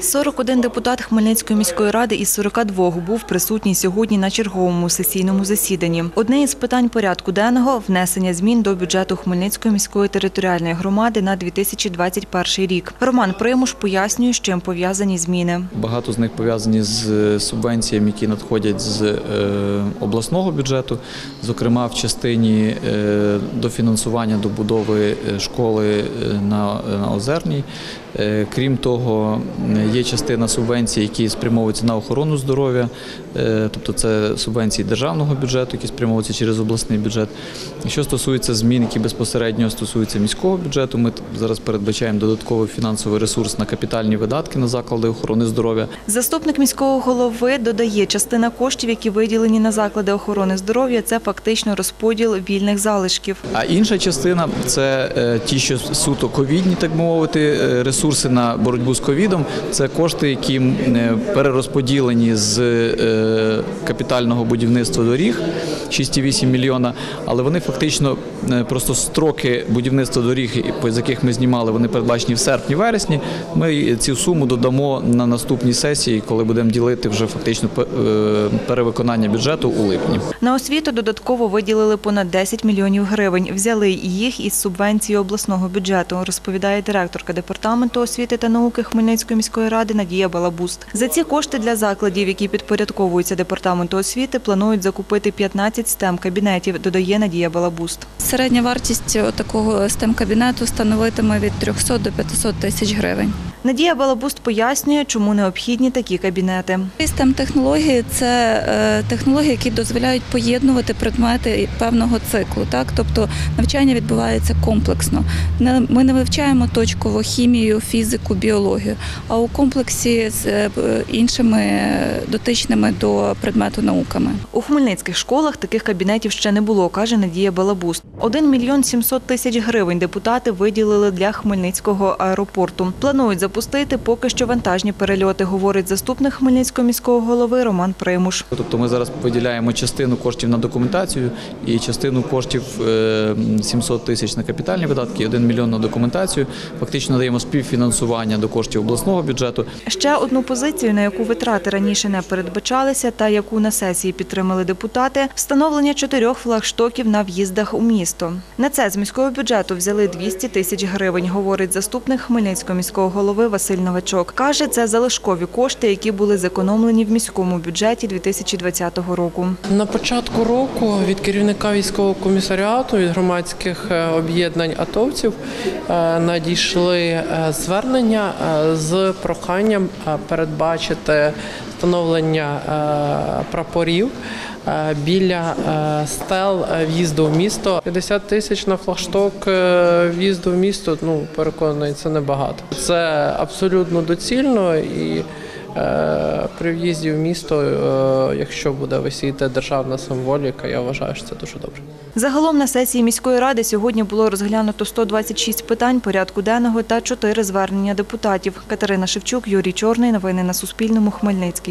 41 депутат Хмельницької міської ради із 42 був присутній сьогодні на черговому сесійному засіданні. Одне із питань порядку денного – внесення змін до бюджету Хмельницької міської територіальної громади на 2021 рік. Роман Примуш пояснює, з чим пов'язані зміни. Багато з них пов'язані з субвенціями, які надходять з обласного бюджету, зокрема в частині дофінансування добудови школи на Озерній. Крім того, є частина субвенцій, які спрямовуються на охорону здоров'я, тобто це субвенції державного бюджету, які спрямовуються через обласний бюджет. Що стосується змін, які безпосередньо стосуються міського бюджету, ми зараз передбачаємо додатковий фінансовий ресурс на капітальні видатки на заклади охорони здоров'я. Заступник міського голови додає, частина коштів, які виділені на заклади охорони здоров'я, це фактично розподіл вільних залишків. А інша частина – це ті, що суто ковідні, так би мовити, ресурси на боротьбу з ковідом. Це кошти, які перерозподілені з капітального будівництва доріг, 6,8 мільйона, але вони фактично, просто строки будівництва доріг, з яких ми знімали, вони передбачені в серпні-вересні. Ми цю суму додамо на наступній сесії, коли будемо ділити вже фактично перевиконання бюджету у липні. На освіту додатково виділили понад 10 мільйонів гривень. Взяли їх із субвенції обласного бюджету, розповідає директорка департаменту освіти та науки Хмельницької міської ради Надія Балабуст. За ці кошти для закладів, які підпорядковуються департаменту освіти, планують закупити 15 STEM-кабінетів, додає Надія Балабуст. Середня вартість такого STEM-кабінету становитиме від 300 до 500 тисяч гривень. Надія Балабуст пояснює, чому необхідні такі кабінети. STEM-технології – це технології, які дозволяють поєднувати предмети певного циклу. Тобто навчання відбувається комплексно. Ми не вивчаємо точково хімію, фізику, біологію, а у комплексі з іншими дотичними до предмету науками. У хмельницьких школах таких кабінетів ще не було, каже Надія Балабуст. 1 мільйон 700 тисяч гривень депутати виділили для Хмельницького аеропорту. Планують запустити поки що вантажні перельоти, говорить заступник Хмельницького міського голови Роман Примуш. Тобто ми зараз виділяємо частину коштів на документацію і частину коштів 700 тисяч на капітальні видатки, 1 мільйон на документацію. Фактично даємо співфінансування до коштів обласного бюджету. Ще одну позицію, на яку витрати раніше не передбачалися та яку на сесії підтримали депутати – встановлення 4 флагштоків на в'їздах у місто. На це з міського бюджету взяли 200 тисяч гривень, говорить заступник Хмельницького міського голови Василь Новачок. Каже, це залишкові кошти, які були зекономлені в міському бюджеті 2020 року. На початку року від керівника військового комісаріату, від громадських об'єднань атовців надійшли звернення з проханням передбачити встановлення прапорів біля стел в'їзду в місто. 50 тисяч на флагшток в'їзду в місто, переконаний, це небагато. Це абсолютно доцільно і при в'їзді в місто, якщо буде висіти державна символіка, я вважаю, що це дуже добре. Загалом на сесії міської ради сьогодні було розглянуто 126 питань порядку денного та 4 звернення депутатів. Катерина Шевчук, Юрій Чорний. Новини на Суспільному. Хмельницький.